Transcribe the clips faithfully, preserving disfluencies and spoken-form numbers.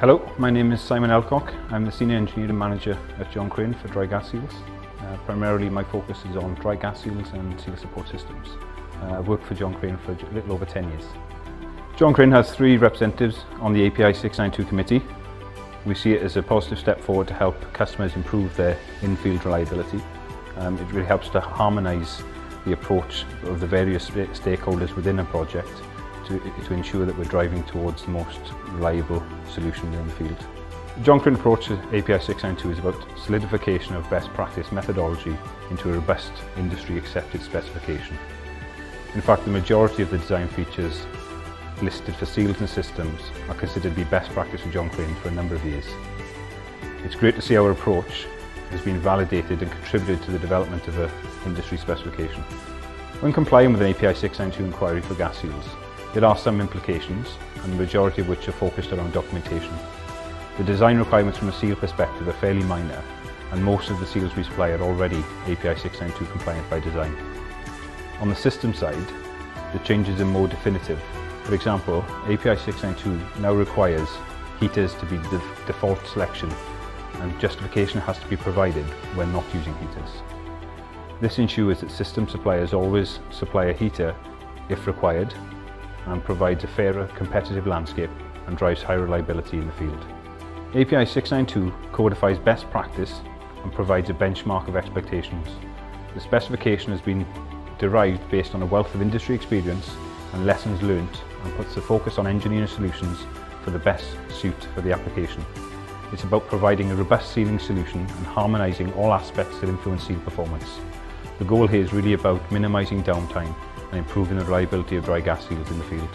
Hello, my name is Simon Elcock. I'm the Senior Engineering Manager at John Crane for dry gas seals. Uh, primarily my focus is on dry gas seals and seal support systems. Uh, I've worked for John Crane for a little over ten years. John Crane has three representatives on the A P I six ninety-two committee. We see it as a positive step forward to help customers improve their in-field reliability. Um, it really helps to harmonise the approach of the various stakeholders within a project to, to ensure that we're driving towards the most reliable solution in the field. The John Crane approach to A P I six ninety-two is about solidification of best practice methodology into a robust industry accepted specification. In fact, the majority of the design features listed for seals and systems are considered to be best practice for John Crane for a number of years. It's great to see our approach has been validated and contributed to the development of an industry specification. When complying with an A P I six ninety-two inquiry for gas seals, there are some implications, and the majority of which are focused around documentation. The design requirements from a seal perspective are fairly minor, and most of the seals we supply are already A P I six ninety-two compliant by design. On the system side, the changes are more definitive. For example, A P I six ninety-two now requires heaters to be the default selection, and justification has to be provided when not using heaters. This ensures that system suppliers always supply a heater if required, and provides a fairer competitive landscape and drives high reliability in the field. A P I six ninety-two codifies best practice and provides a benchmark of expectations. The specification has been derived based on a wealth of industry experience and lessons learnt, and puts the focus on engineering solutions for the best suit for the application. It's about providing a robust sealing solution and harmonising all aspects that influence seal performance. The goal here is really about minimising downtime and improving the reliability of dry gas seals in the field.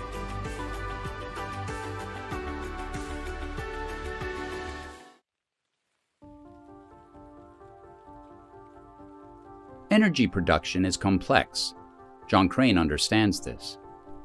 Energy production is complex. John Crane understands this.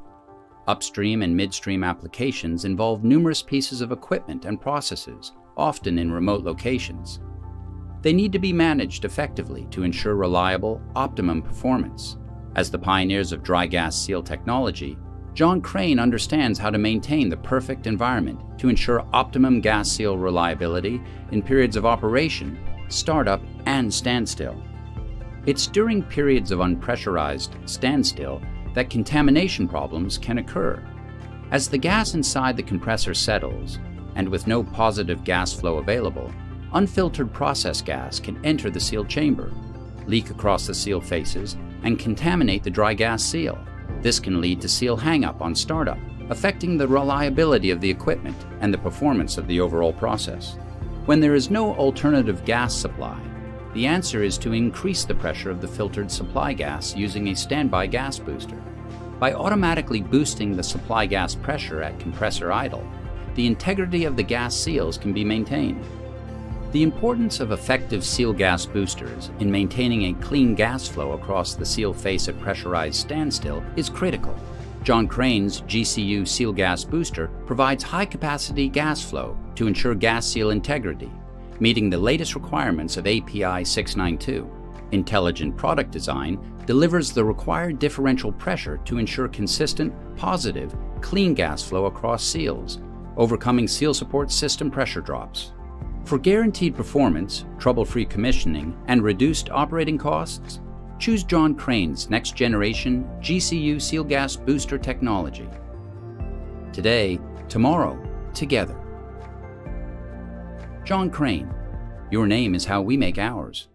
Upstream and midstream applications involve numerous pieces of equipment and processes, often in remote locations. They need to be managed effectively to ensure reliable, optimum performance. As the pioneers of dry gas seal technology, John Crane understands how to maintain the perfect environment to ensure optimum gas seal reliability in periods of operation, startup, and standstill. It's during periods of unpressurized standstill that contamination problems can occur. As the gas inside the compressor settles, and with no positive gas flow available, unfiltered process gas can enter the seal chamber, leak across the seal faces, and contaminate the dry gas seal. This can lead to seal hang-up on startup, affecting the reliability of the equipment and the performance of the overall process. When there is no alternative gas supply, the answer is to increase the pressure of the filtered supply gas using a standby gas booster. By automatically boosting the supply gas pressure at compressor idle, the integrity of the gas seals can be maintained. The importance of effective seal gas boosters in maintaining a clean gas flow across the seal face at pressurized standstill is critical. John Crane's G C U seal gas booster provides high-capacity gas flow to ensure gas seal integrity, meeting the latest requirements of A P I six ninety-two. Intelligent product design delivers the required differential pressure to ensure consistent, positive, clean gas flow across seals, overcoming seal support system pressure drops. For guaranteed performance, trouble-free commissioning, and reduced operating costs, choose John Crane's next-generation G C U seal gas booster technology. Today, tomorrow, together. John Crane, your name is how we make ours.